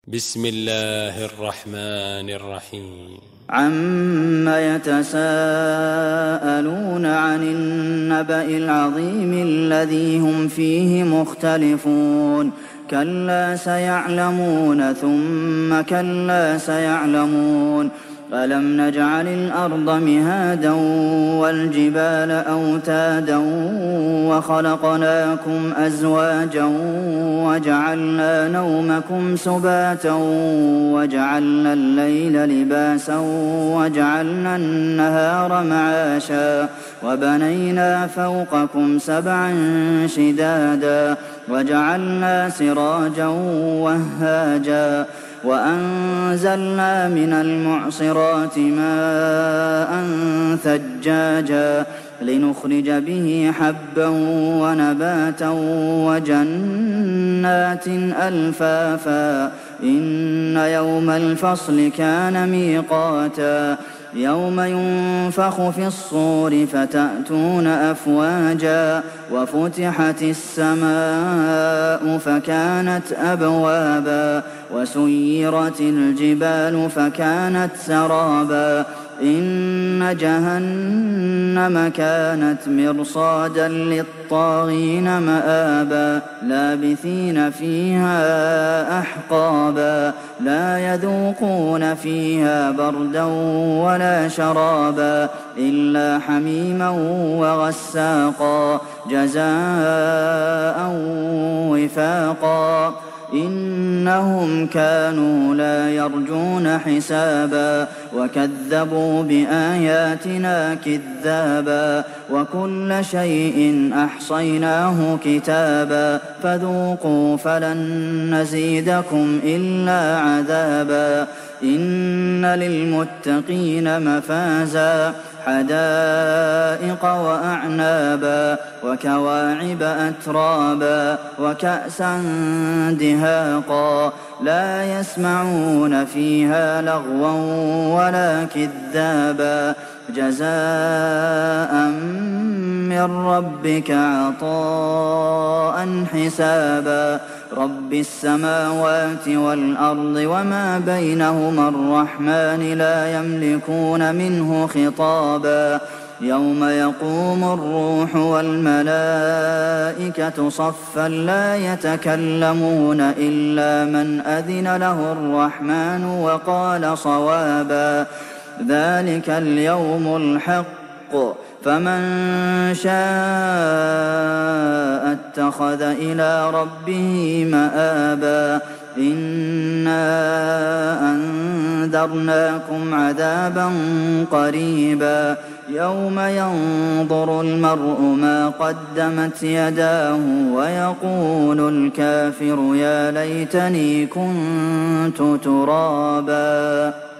بسم الله الرحمن الرحيم عم يتساءلون عن النبأ العظيم الذي هم فيه مختلفون كلا سيعلمون ثم كلا سيعلمون ألم نجعل الأرض مهادا والجبال أوتادا وخلقناكم أزواجا وجعلنا نومكم سباتا وجعلنا الليل لباسا وجعلنا النهار معاشا وبنينا فوقكم سبعا شدادا وجعلنا سراجا وهاجا وأنزلنا من المعصرات ماء ثجاجا لنخرج به حبا ونباتا وجنات ألفافا إن يوم الفصل كان ميقاتا يوم ينفخ في الصور فتأتون أفواجا وفتحت السماء فكانت أبوابا وسيرت الجبال فكانت سرابا إن جهنم كانت مرصادا للطاغين مآبا لابثين فيها أحقابا لا يذوقون فيها بردا ولا شرابا إلا حميما وغساقا جزاء وفاقا إنهم كانوا لا يرجون حسابا وكذبوا بآياتنا كذابا وكل شيء أحصيناه كتابا فذوقوا فلن نزيدكم إلا عذابا إن للمتقين مفازا حدائق وأعنابا وكواعب أترابا وكأسا دهاقا لا يسمعون فيها لغوا ولا كذابا جزاء من ربك عطاء حسابا رب السماوات والأرض وما بينهما الرحمن لا يملكون منه خطابا يوم يقوم الروح والملائكة صفا لا يتكلمون إلا من أذن له الرحمن وقال صوابا ذلك اليوم الحق فمن شاء اتخذ إلى ربه مآبا إنا أنذرناكم عذابا قريبا يوم ينظر المرء ما قدمت يداه ويقول الكافر يا ليتني كنت ترابا.